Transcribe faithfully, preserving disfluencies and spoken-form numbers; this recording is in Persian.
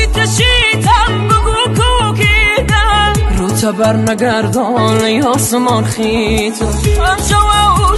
تشیدم بگو کوکیدم رو تبر نگردان ای آسمان خیتم امشو